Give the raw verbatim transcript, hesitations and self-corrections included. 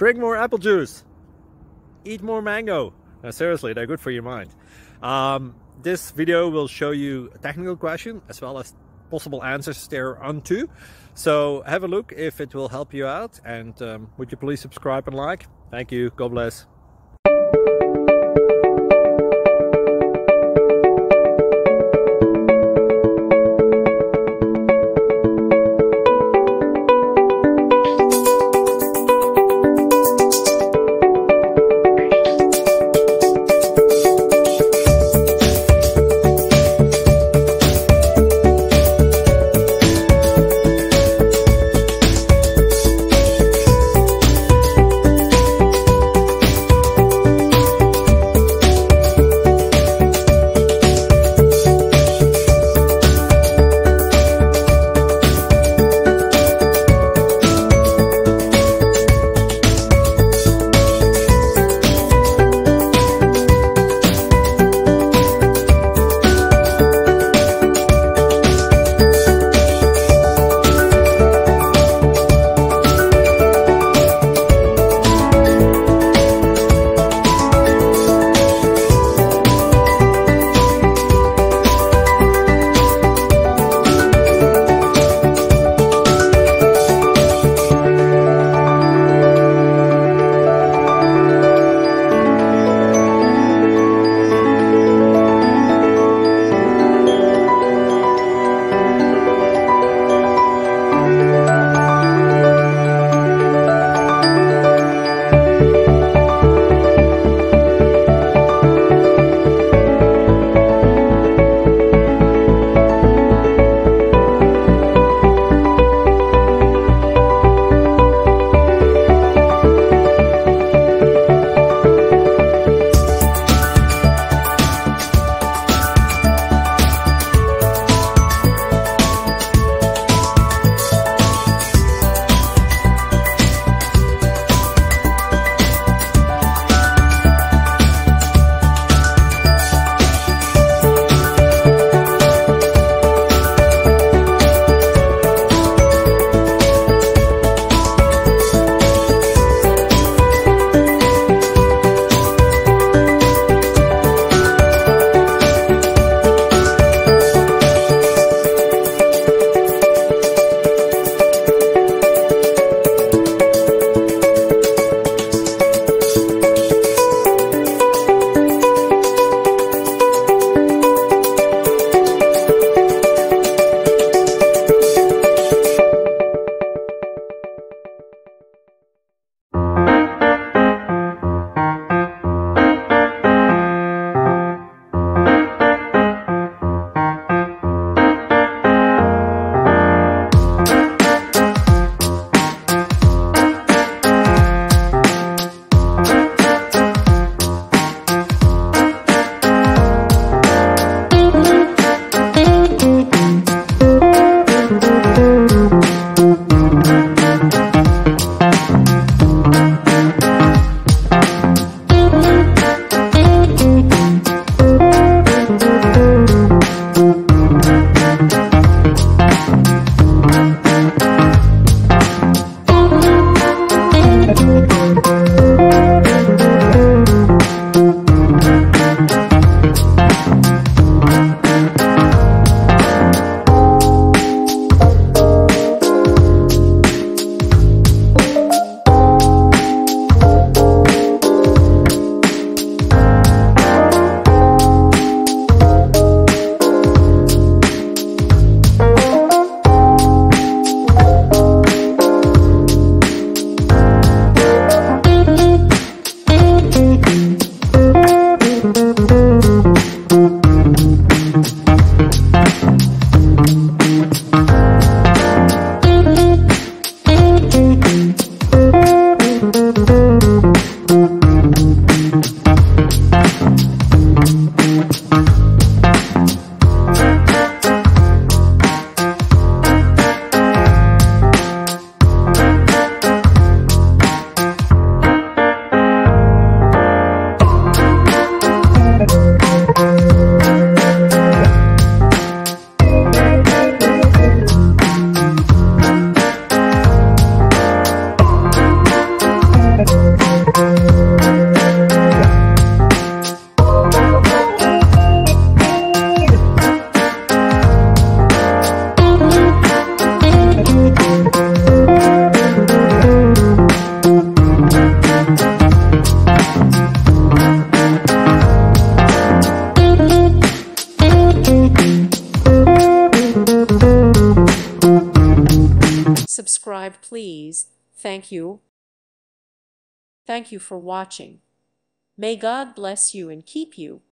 Drink more apple juice. Eat more mango. Now, seriously, they're good for your mind. Um, this video will show you a technical question as well as possible answers thereunto. So have a look if it will help you out. And um, would you please subscribe and like? Thank you. God bless. subscribe, please. Thank you. Thank you for watching. May God bless you and keep you.